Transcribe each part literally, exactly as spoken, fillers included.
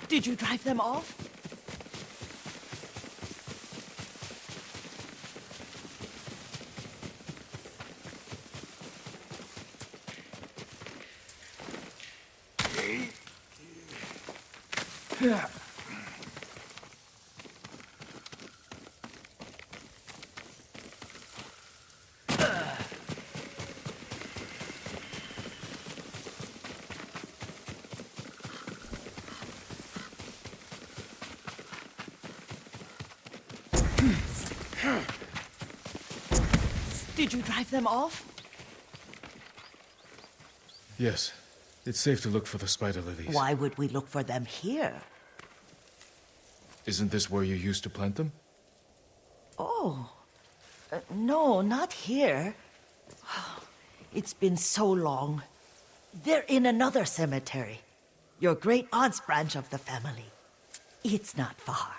Did you drive them off? Yeah. Did you drive them off? Yes. It's safe to look for the spider lilies. Why would we look for them here? Isn't this where you used to plant them? Oh. Uh, no, not here. It's been so long. They're in another cemetery. Your great-aunt's branch of the family. It's not far.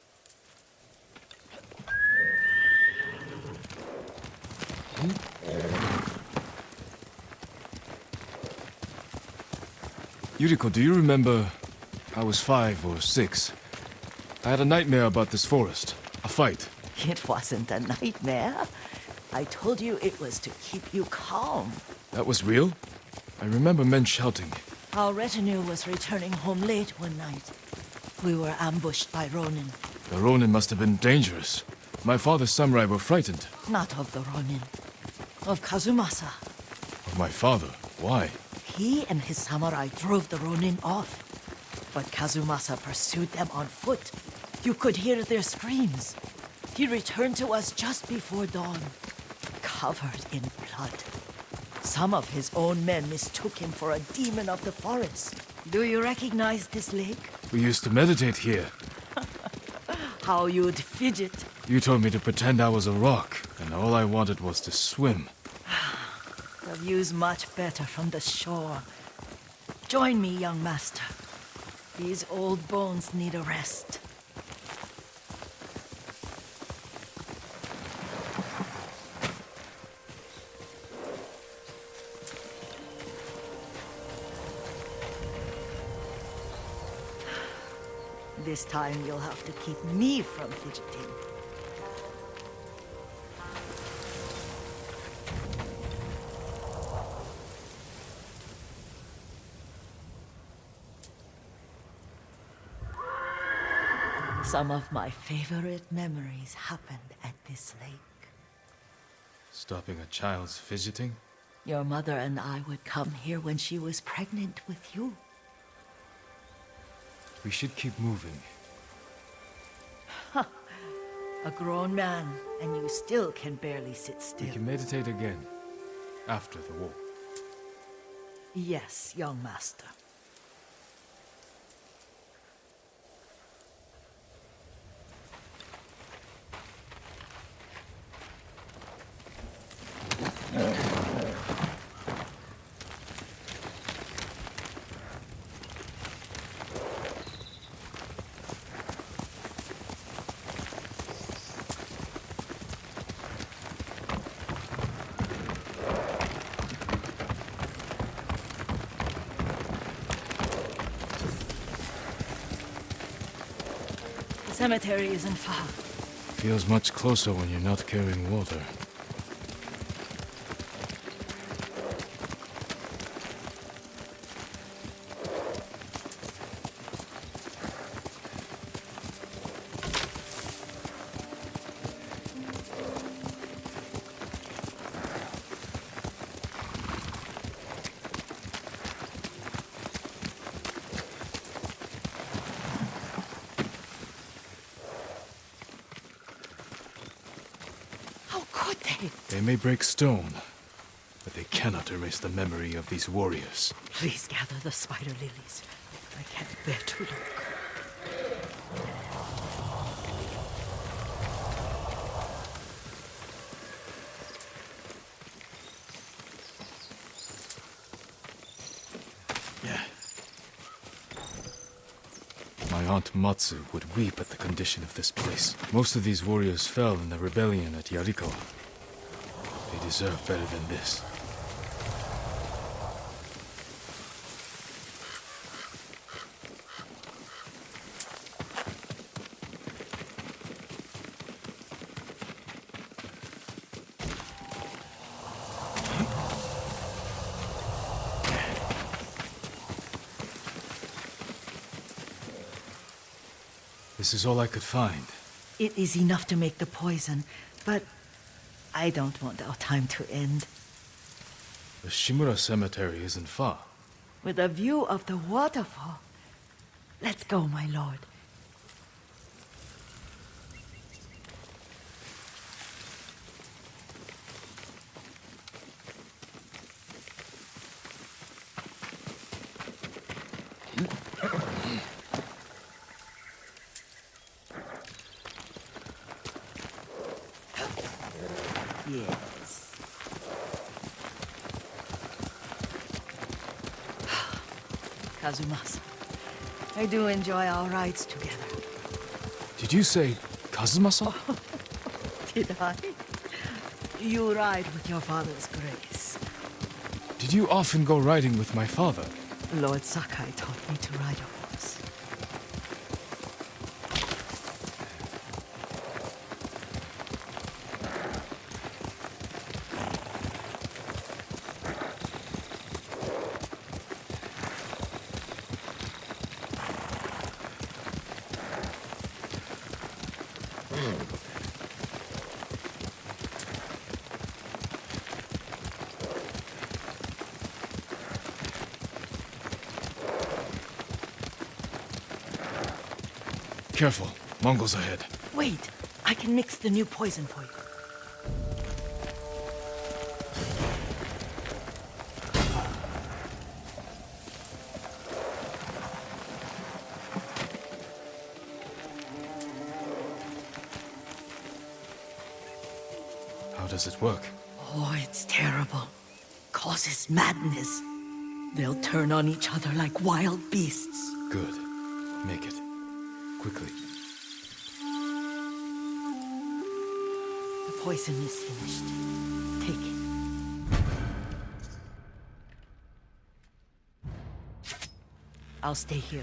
Yuriko, do you remember... I was five or six. I had a nightmare about this forest. A fight. It wasn't a nightmare. I told you it was to keep you calm. That was real? I remember men shouting. Our retinue was returning home late one night. We were ambushed by Ronin. The Ronin must have been dangerous. My father's samurai were frightened. Not of the Ronin. Of Kazumasa. Of my father? Why? He and his samurai drove the Ronin off. But Kazumasa pursued them on foot. You could hear their screams. He returned to us just before dawn, covered in blood. Some of his own men mistook him for a demon of the forest. Do you recognize this lake? We used to meditate here. How you'd fidget. You told me to pretend I was a rock, and all I wanted was to swim. The view's much better from the shore. Join me, young master. These old bones need a rest. This time you'll have to keep me from fidgeting. Some of my favorite memories happened at this lake. Stopping a child's fidgeting? Your mother and I would come here when she was pregnant with you. We should keep moving. A grown man, and you still can barely sit still. We can meditate again, after the war. Yes, young master. The cemetery isn't far. Feels much closer when you're not carrying water. They may break stone, but they cannot erase the memory of these warriors. Please gather the spider lilies. I can't bear to look. Yeah. My aunt Matsu would weep at the condition of this place. Most of these warriors fell in the rebellion at Yarikawa. They deserve better than this. This is all I could find. It is enough to make the poison, but I don't want our time to end. The Shimura Cemetery isn't far. With a view of the waterfall. Let's go, my lord. Yes. Kazumasa, I do enjoy our rides together. Did you say Kazumasa? Did I? You ride with your father's grace. Did you often go riding with my father? Lord Sakai taught me to ride a horse. Careful, Mongols ahead. Wait, I can mix the new poison for you. How does it work? Oh, it's terrible. Causes madness. They'll turn on each other like wild beasts. Good. Make it. Quickly. The poison is finished. Take it. I'll stay here.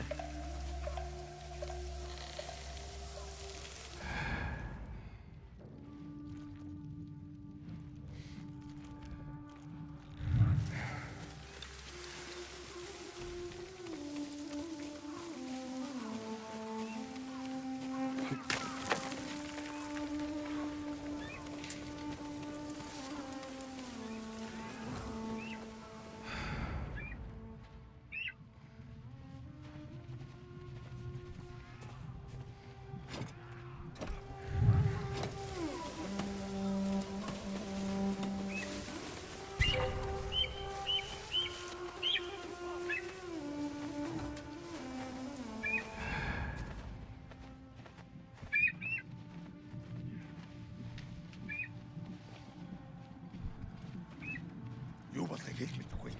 Wat geeft met de queen.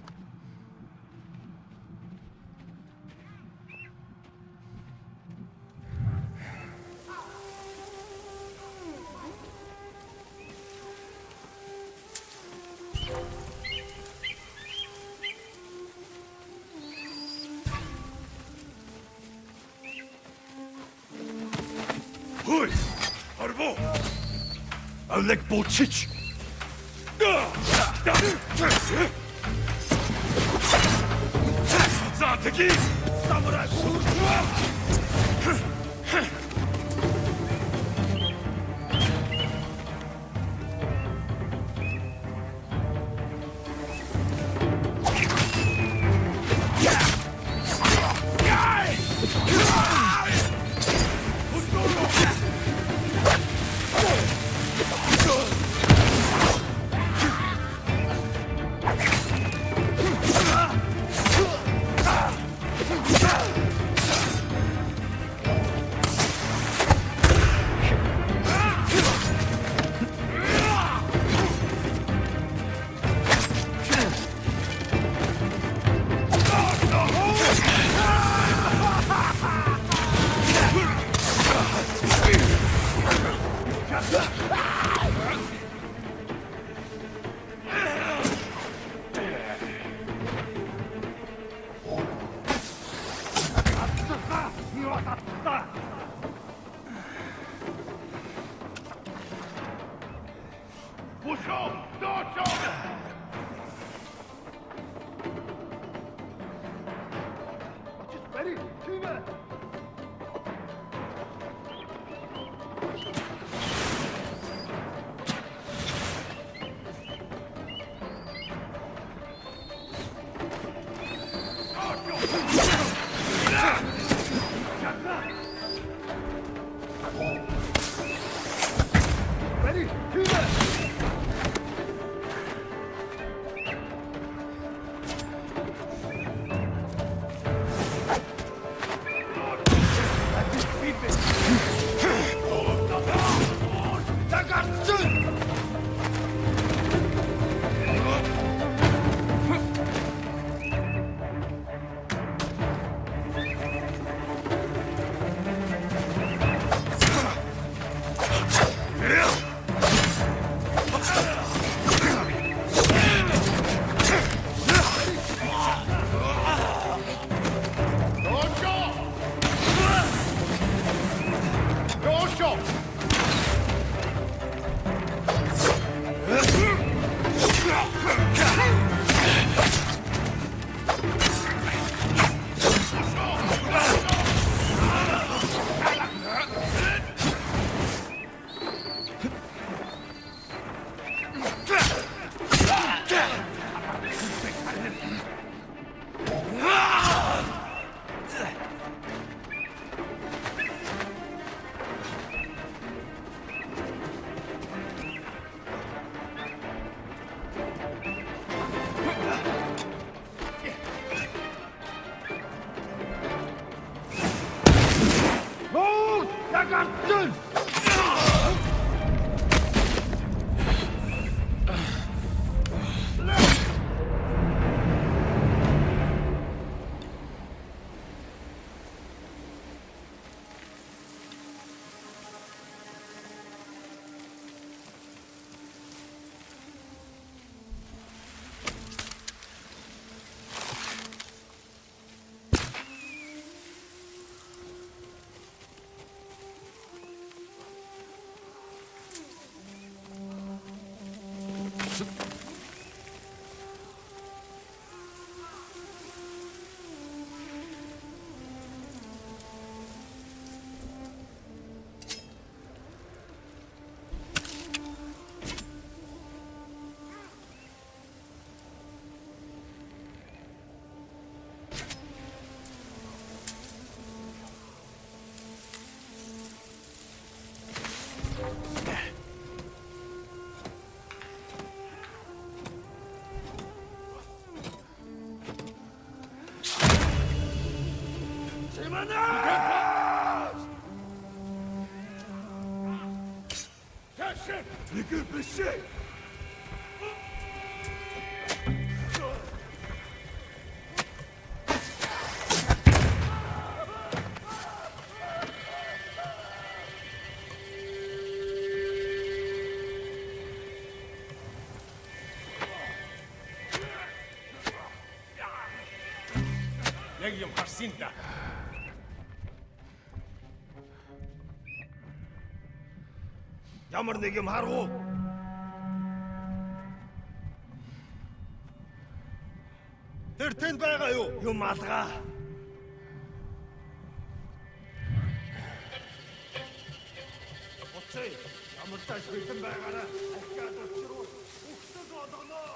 Hoi! Arbo! Alek Bolchich! Zateki! Samurai! Grenade! Cache! Ligger besked! Legium Jacinta. Ямар нэг юм харах уу? Тэр тэнд байгаа юу? Юм алгаа. Оцей, ямар тааш битэн байгаараа ахиад очроо. Ухтад болгоноо.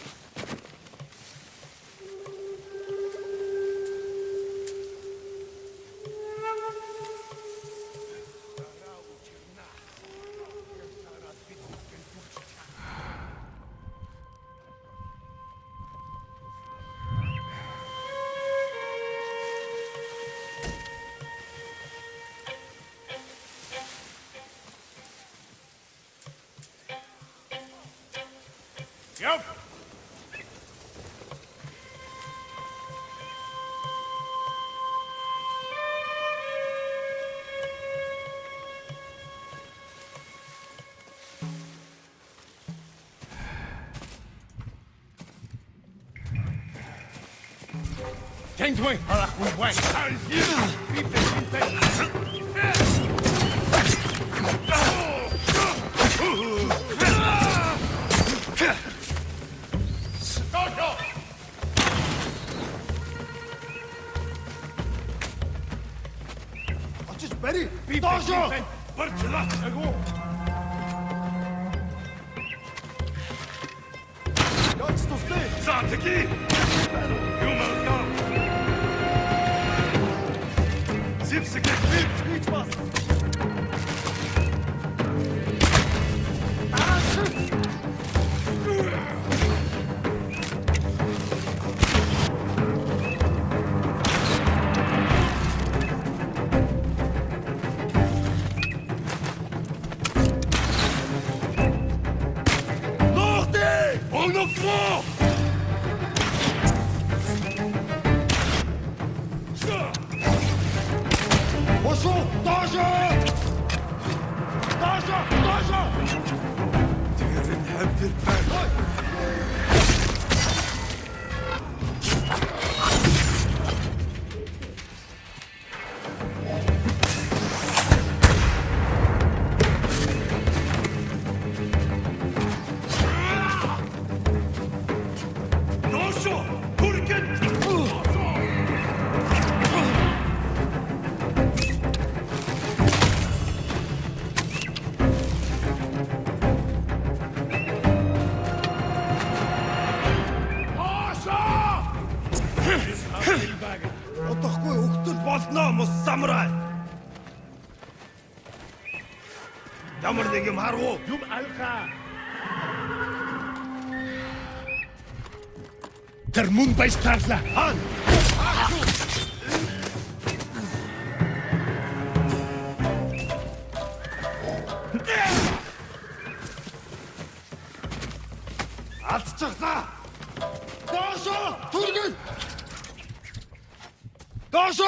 Yep. Change way. Hala, we wait. Beep it, beep it. Ready? Dojo! Barchila! Go! Jetzt to stay! Zateki! Yumalga! Zipsike! Hiç bas! Dojo! Dojo! Dojo! Dojo! Derin hemdir ben. Dojo! Turken! Одохгүй өгтөл болно мус самурай. Ямар нэг юм харах уу? Юм алгаа. Тэр мөн баярлалаа. Хан. Алдчихлаа. Доошо! Түргэн! Доошо!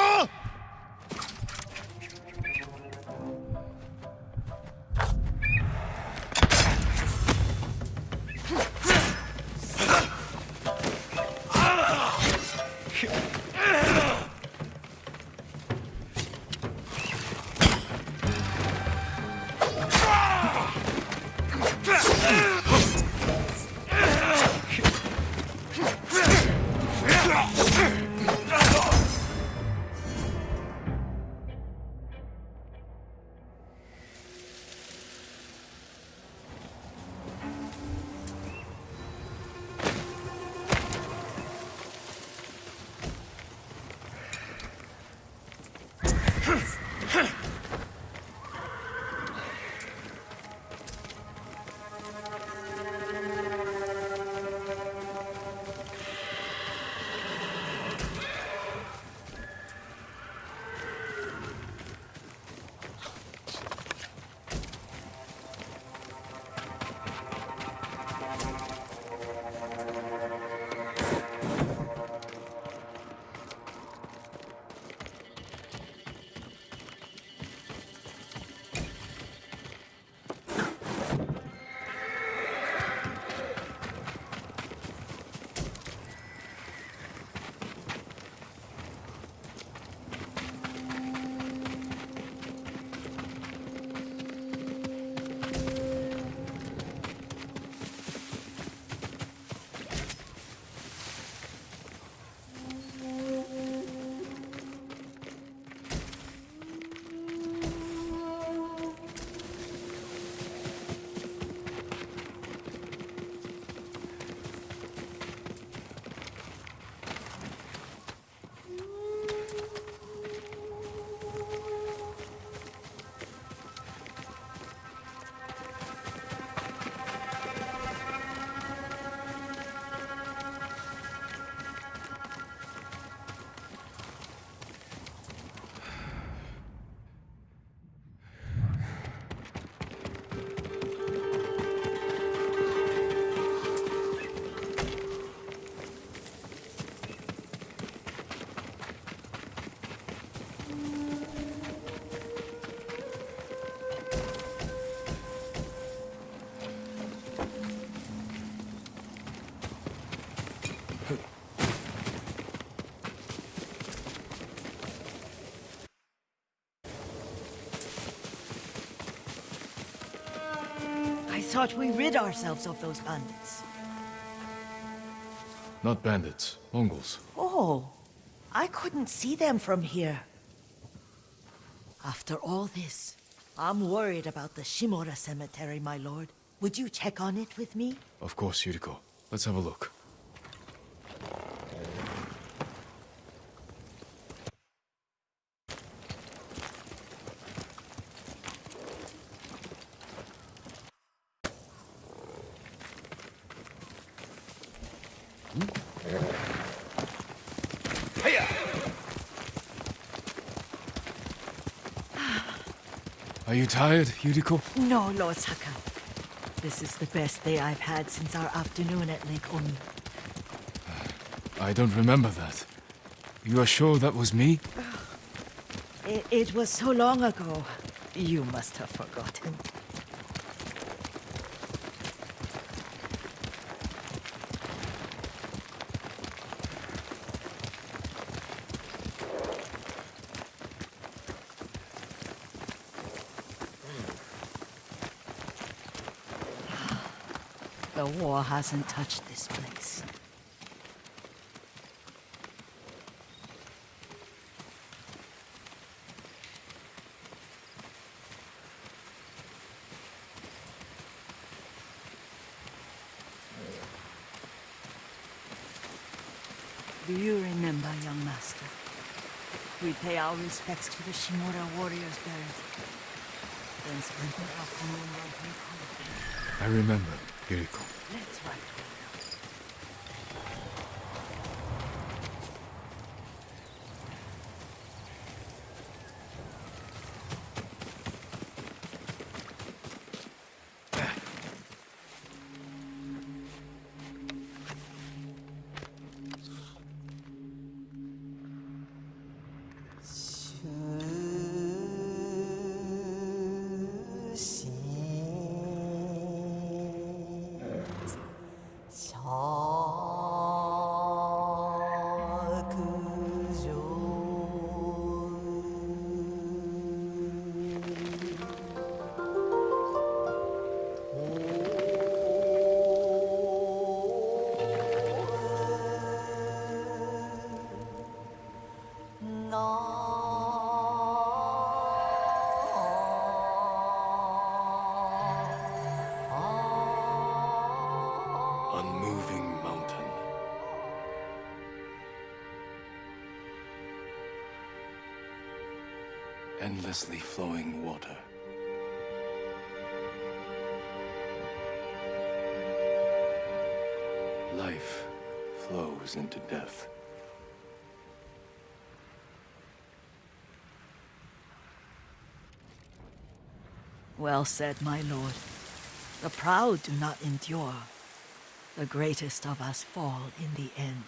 thought we rid ourselves of those bandits. Not bandits, Mongols. Oh, I couldn't see them from here. After all this, I'm worried about the Shimura cemetery, my lord. Would you check on it with me? Of course, Yuriko. Let's have a look. Are you tired, Yuriko? No, Lord Saka. This is the best day I've had since our afternoon at Lake Omi. I don't remember that. You are sure that was me? It, it was so long ago. You must have forgotten. The war hasn't touched this place. Do you remember, young master? We pay our respects to the Shimura warriors buried. Then spend the afternoon on Lake Omi. I remember, Yuriko. Let's ride. Unmoving mountain. Endlessly flowing water. Life flows into death. Well said, my lord. The proud do not endure. The greatest of us fall in the end.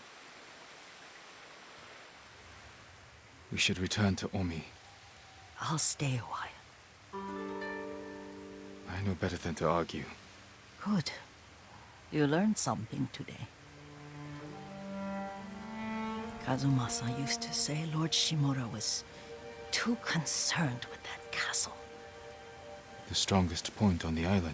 We should return to Omi. I'll stay a while. I know better than to argue. Good. You learned something today. Kazumasa used to say Lord Shimura was too concerned with that castle. The strongest point on the island.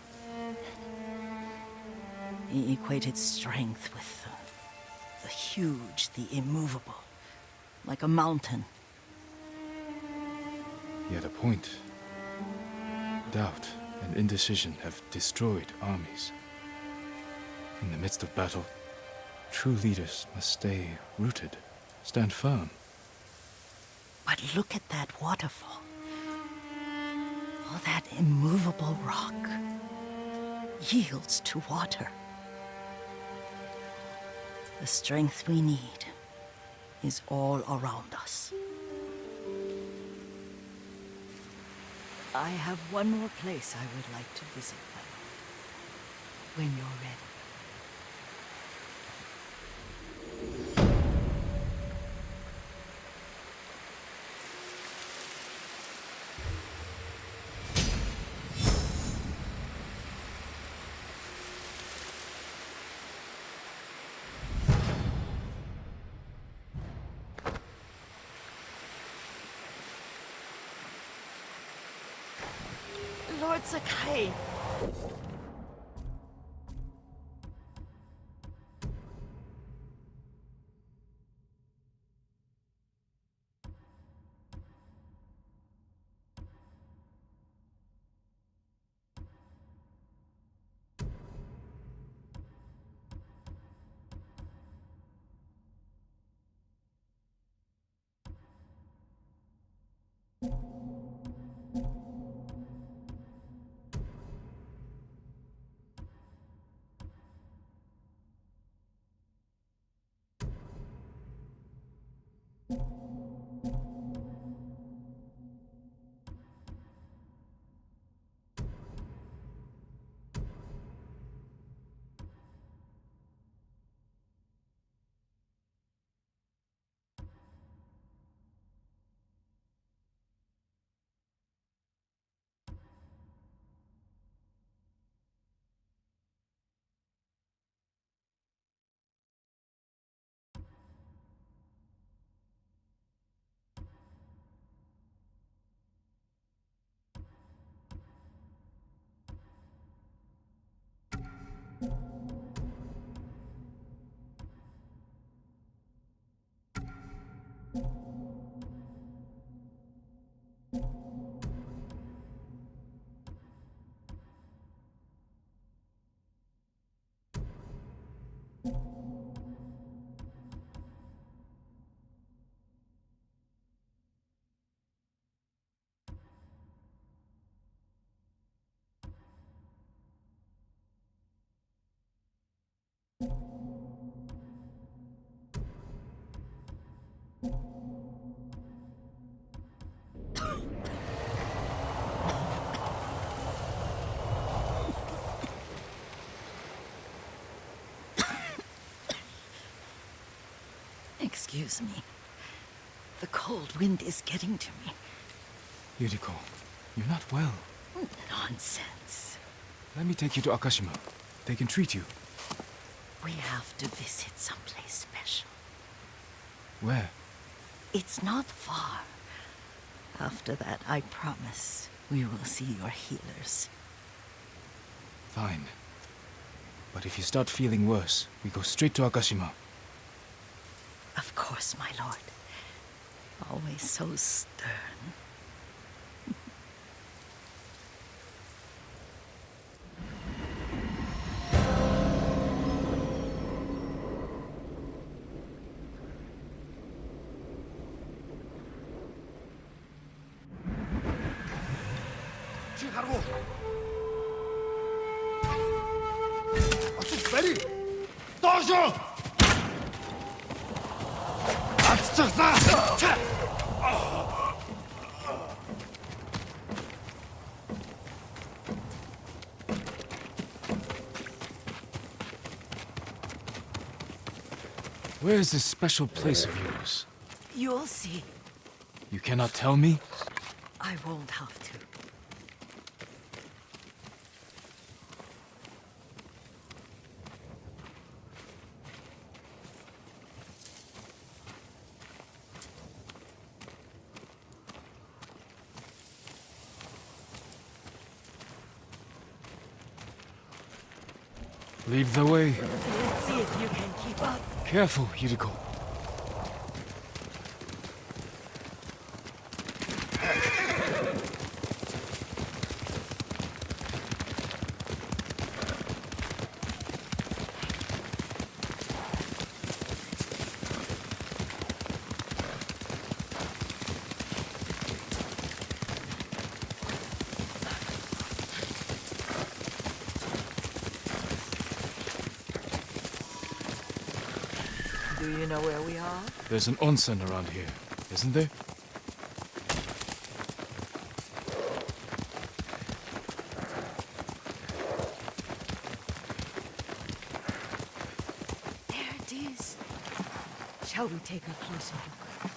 He equated strength with the, the huge, the immovable, like a mountain. Yet a point. Doubt and indecision have destroyed armies. In the midst of battle, true leaders must stay rooted, stand firm. But look at that waterfall. All that immovable rock yields to water. The strength we need is all around us. I have one more place I would like to visit, my lord, when you're ready. Lord Sakai, Excuse me. The cold wind is getting to me. Yuriko, you're not well. Nonsense. Let me take you to Akashima. They can treat you. We have to visit someplace special. Where? It's not far. After that, I promise, we will see your healers. Fine. But if you start feeling worse, we go straight to Akashima. Of course, my lord. Always so stern. Chiharu! Ready! Dojo! Where is this special place of yours? You'll see. You cannot tell me? I won't have to. Lead the way. Let's see if you can keep up. Careful, Yuriko. Do you know where we are? There's an onsen around here, isn't there? There it is. Shall we take a closer look?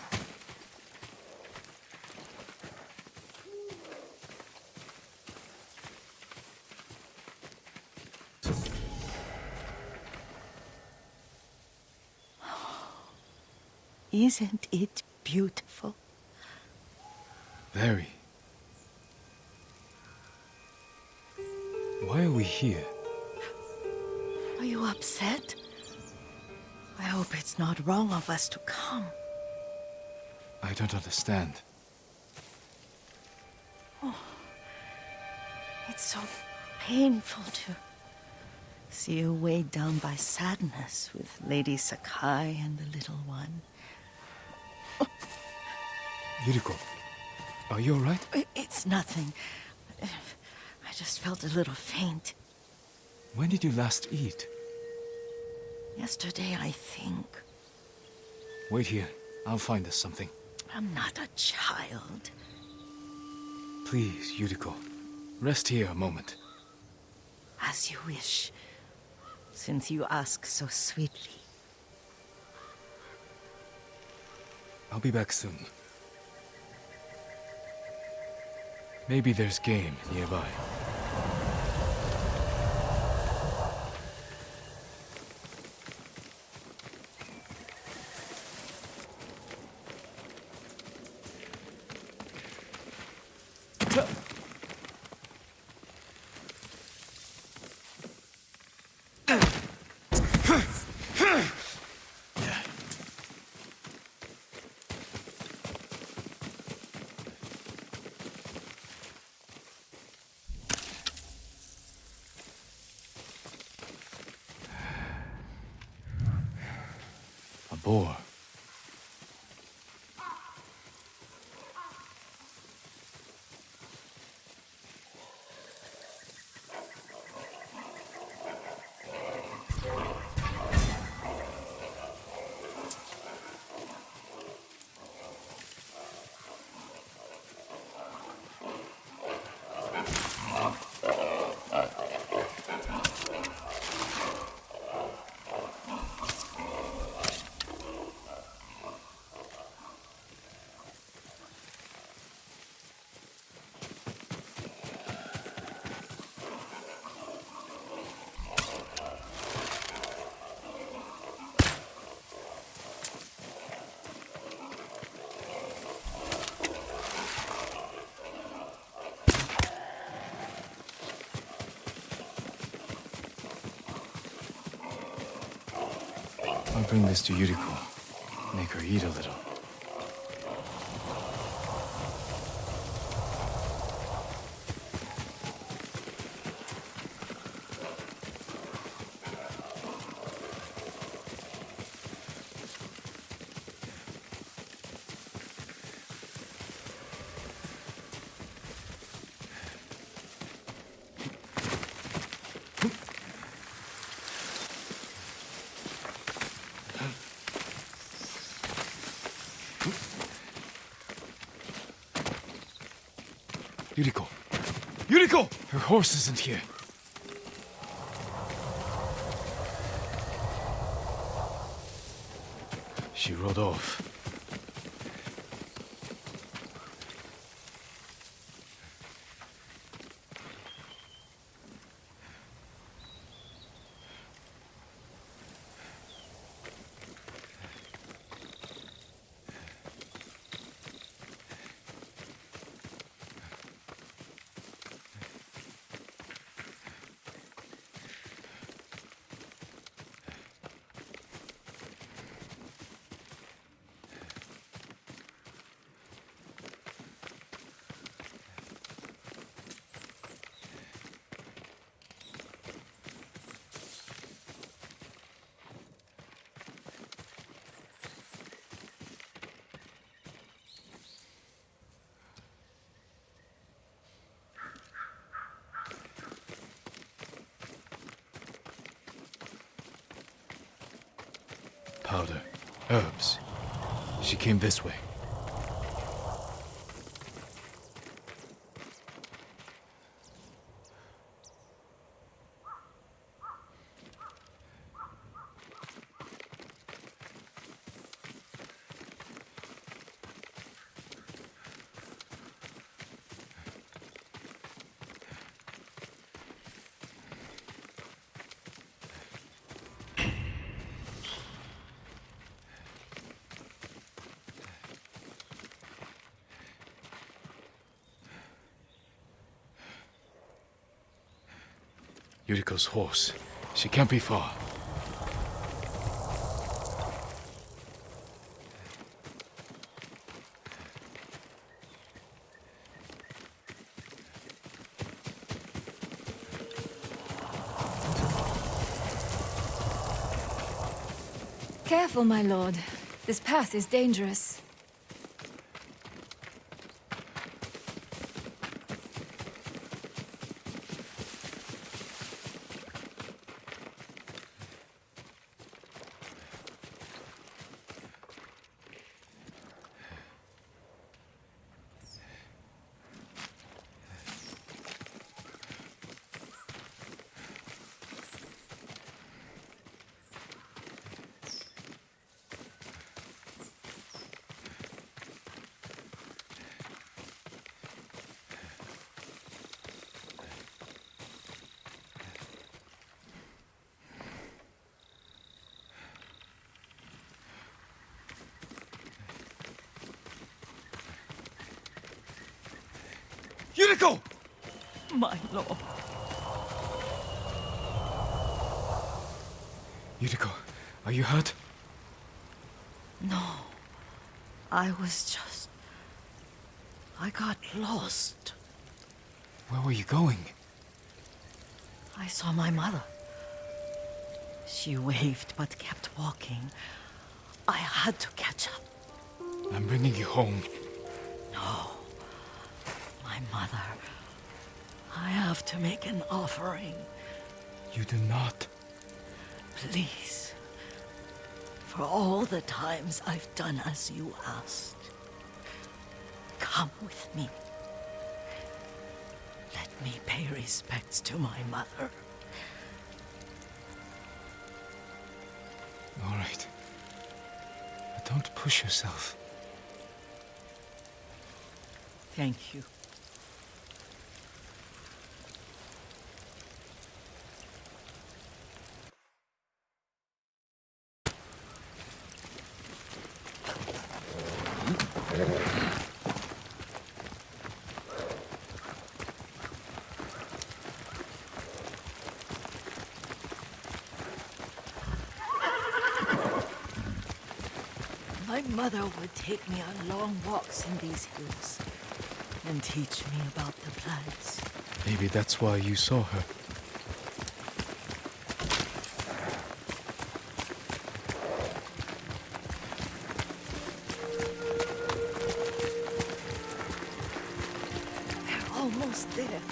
Isn't it beautiful? Very. Why are we here? Are you upset? I hope it's not wrong of us to come. I don't understand. It's so painful to see you weighed down by sadness with Lady Sakai and the little one. Yuriko, are you alright? I- It's nothing. I just felt a little faint. When did you last eat? Yesterday, I think. Wait here. I'll find us something. I'm not a child. Please, Yuriko. Rest here a moment. As you wish, since you ask so sweetly. I'll be back soon. Maybe there's game nearby. A boar. I'll bring this to Yuriko. Make her eat a little. Yuriko! Yuriko! Her horse isn't here. She rode off. Powder. Herbs. She came this way. Yuriko's horse. She can't be far. Careful, my lord. This path is dangerous. Yuriko! My lord. Yuriko, are you hurt? No. I was just... I got lost. Where were you going? I saw my mother. She waved but kept walking. I had to catch up. I'm bringing you home. No. My mother. I have to make an offering. You do not. Please. For all the times I've done as you asked. Come with me. Let me pay respects to my mother. All right. But don't push yourself. Thank you. My mother would take me on long walks in these hills and teach me about the plants. Maybe that's why you saw her. We're almost there.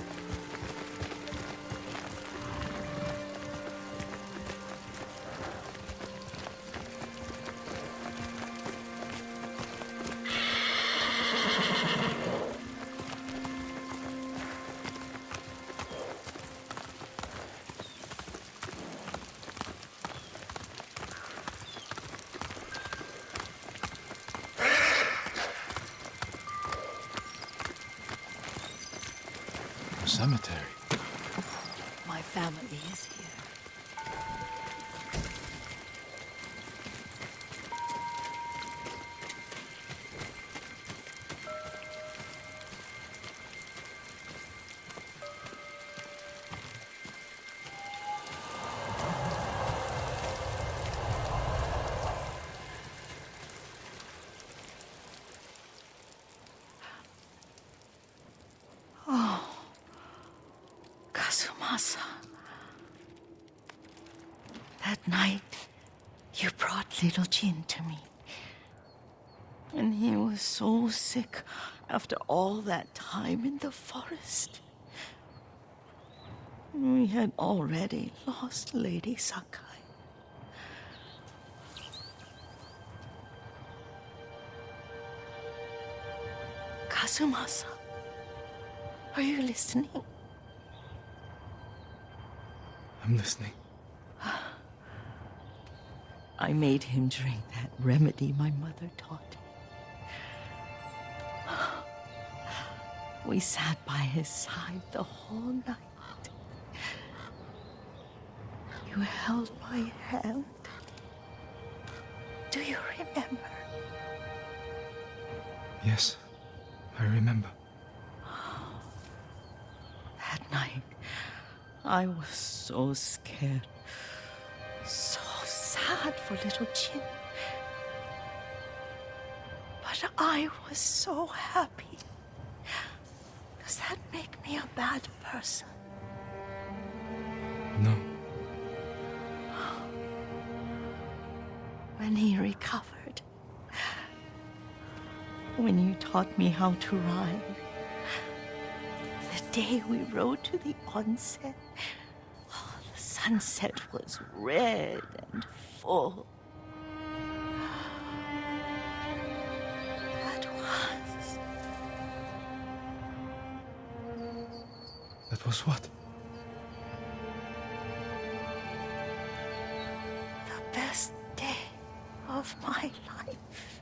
Cemetery. My family is here. Kazumasa. That night, you brought little Jin to me. And he was so sick after all that time in the forest. We had already lost Lady Sakai. Kazumasa, are you listening? I'm listening. I made him drink that remedy my mother taught him. We sat by his side the whole night. You held my hand. Do you remember? Yes, I remember. That night, I was so scared. So sad for little Jin. But I was so happy. Does that make me a bad person? No. When he recovered, when you taught me how to ride, the day we rode to the onsen, oh, the sunset was red and full. That was... That was what? the best day of my life.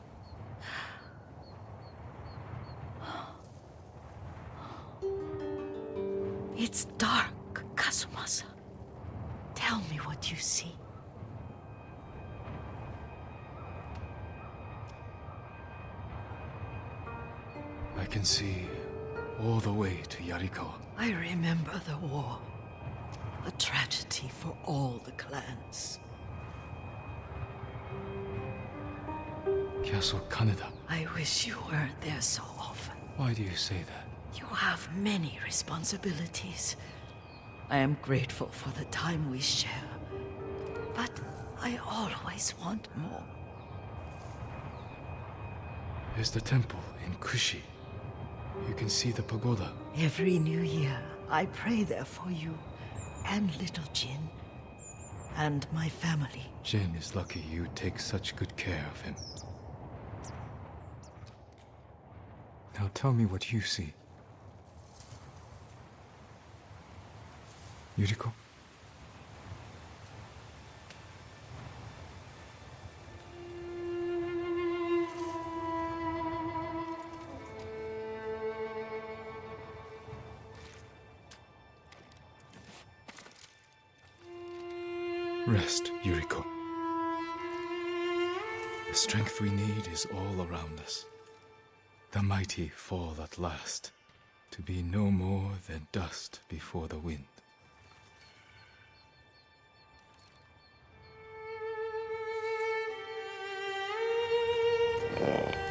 It's dark, Kazumasa. Tell me what you see. I can see all the way to Yarikawa. I remember the war. A tragedy for all the clans. Castle Kaneda. I wish you weren't there so often. Why do you say that? You have many responsibilities. I am grateful for the time we share. But I always want more. There's the temple in Kushi. You can see the pagoda. Every new year, I pray there for you, and little Jin, and my family. Jin is lucky you take such good care of him. Now tell me what you see. Yuriko? Rest, Yuriko. The strength we need is all around us. The mighty fall at last, to be no more than dust before the wind. Yeah.